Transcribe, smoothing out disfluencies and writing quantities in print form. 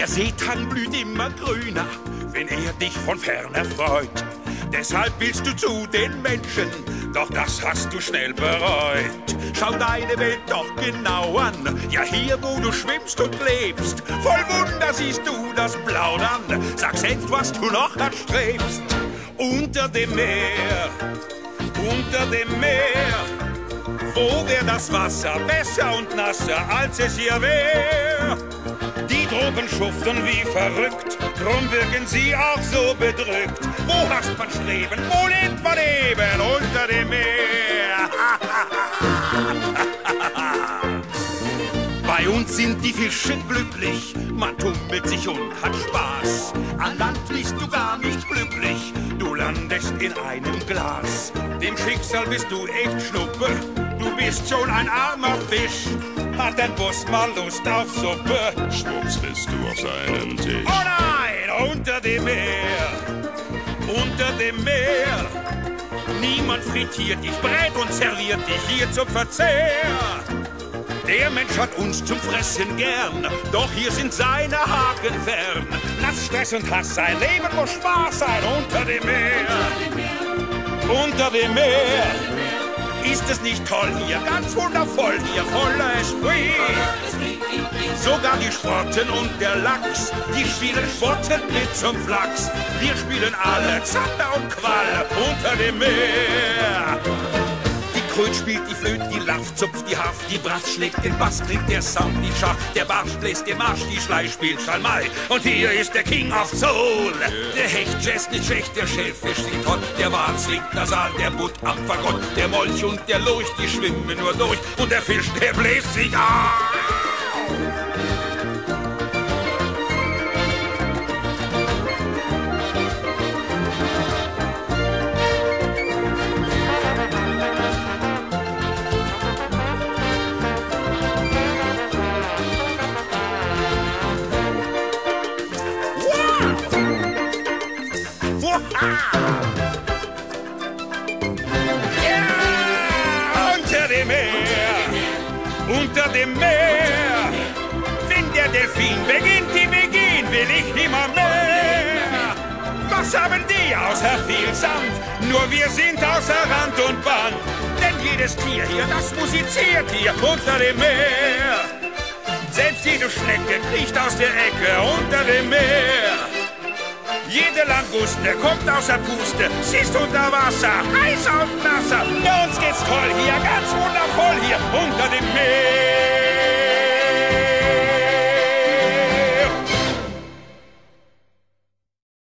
Der Seetang blüht immer grüner, wenn er dich von fern erfreut. Deshalb willst du zu den Menschen, doch das hast du schnell bereut. Schau deine Welt doch genau an, ja hier, wo du schwimmst und lebst. Voll Wunder siehst du das Plaudern, sag selbst, was du noch erstrebst. Unter dem Meer, wo wär das Wasser besser und nasser, als es hier wär? Die Drogen schuften wie verrückt, drum wirken sie auch so bedrückt. Wo hast man Streben, wo lebt man eben? Unter dem Meer. Bei uns sind die Fische glücklich, man tummelt sich und hat Spaß. An Land bist du gar nicht glücklich, du landest in einem Glas. Dem Schicksal bist du echt Schnuppe, du bist schon ein armer Fisch. Hat dein Boss mal Lust auf Suppe? Schwupps bist du auf seinem Tisch. Oh nein, unter dem Meer, unter dem Meer. Niemand frittiert dich, brät und serviert dich hier zum Verzehr. Der Mensch hat uns zum Fressen gern, doch hier sind seine Haken fern. Lass Stress und Hass sein, Leben muss Spaß sein. Unter dem Meer, unter dem Meer. Ist es nicht toll hier, ganz wundervoll hier, voller Esprit. Sogar die Sporten und der Lachs, die spielen Sporten mit zum Flachs. Wir spielen alle Zander und Qual unter dem Meer. Die Kröte spielt die Flöte, die Laff zupft die Haft, die Brass schlägt den Bass, klingt der Sound nicht scharf. Der Barsch bläst den Marsch, die Schlei spielt Schalmei. Und hier ist der King of Soul. Der Hecht jazzt nicht schlecht, der Schellfisch singt hot, der Wal zwingt nasal, der Butt am Fagott, der Molch und der Lurch, die schwimmen nur durch. Und der Fisch, der bläst sich auf. Ja, unter dem Meer, unter dem Meer. Wenn der Delfin beginnt, die begehen, will ich immer mehr. Was haben die außer viel Sand? Nur wir sind außer Rand und Band. Denn jedes Tier hier, das musiziert hier unter dem Meer. Selbst jede Schnecke kriecht aus der Ecke unter dem Meer. Jede Languste kommt aus der Puste, sie ist unter Wasser, heißer und nasser. Bei uns geht's toll hier, ganz wundervoll hier unter dem Meer.